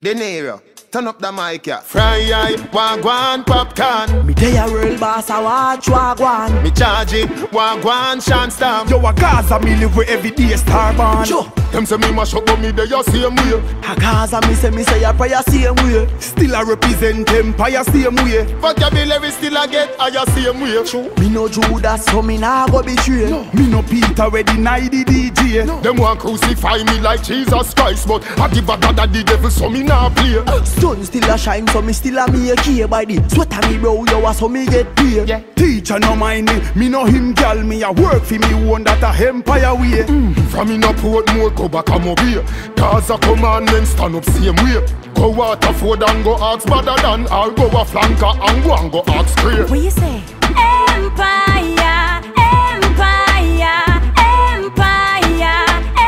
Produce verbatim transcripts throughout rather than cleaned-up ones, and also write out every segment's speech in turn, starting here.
De Niro, turn up the mic, yeah. Fry eye, wagwan, popcorn. Me tell ya real boss, I watch wagwan. Me charge it, wagwan, Shanstam. Yo, a Gaza, me live with every day starborn. Sure. Them say me mash up, but me they just same way. A Gaza, me say, me say ya prayer same way. Still I represent Empire same way. Vocabulary still I get higher same way. True. Me no Judas, so me nah go betray. No. Me no Peter, where deny the D J. No. Them want crucify me like Jesus Christ, but I give a God at the devil, so me nah play. Sun still a shine, so me still a make here by the sweat of me bro, yo, so me get paid. Yeah. Teacher no mind me, me no him gal, me a work for me one that a Empire way. Mm. From in a port more go back a mobile. Gaza commandment stand up same way. Go Waterford and go ask better than I'll go a flanker and go and go ask clear. What you say? Empire, Empire, Empire,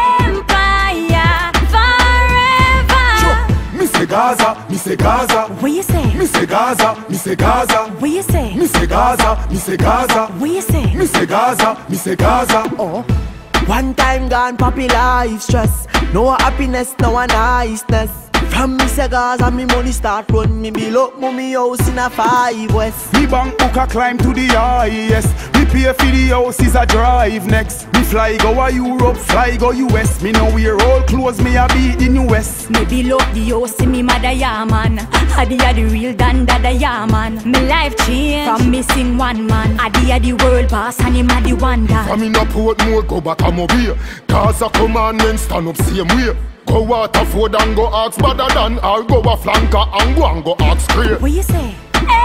Empire, forever. Sure. Me say Gaza, me say Gaza. What you say? Me say Gaza, me say Gaza. What you say? Me say Gaza, me say Gaza. What you say? Me say Gaza, me say Gaza. Oh. One time gone, poppy life stress. No happiness, no one niceness. From me say Gaza, me money start run. Me build up mommy house in a five west. Me bank book a climb to the highest. Me pay for the house is a drive next. Me fly go a Europe, fly go U S. Me know wear all clothes, me a beat the New West. Me build up the house, see me mother, yeah man. Adi a the real dan dada, yeah man. Me life change from missing one man. Adi a the world boss and him a the wonder. From in a port more go back a mobile. Gaza commandment stand up same way. Go Waterford and go ask better than I'll go a flanker and go and go ask clear. What you say?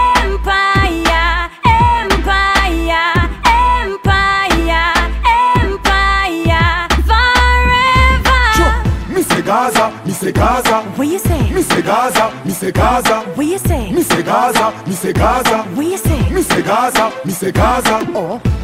Empire, Empire, Empire, Empire, forever. Sure. Me say Gaza, me say Gaza. What you say? Me say Gaza, me say Gaza. What you say? Me say Gaza, me say Gaza. What you say? Me say Gaza, me say Gaza. Oh.